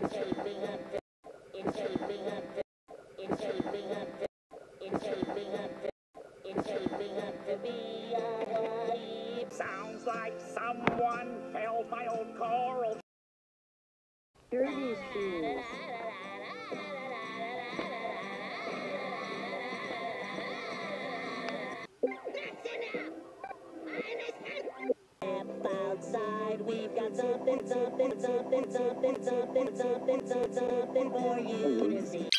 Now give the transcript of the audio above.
Sounds like someone held my old coral. Dirty shoes. Outside, we've got something for you to see.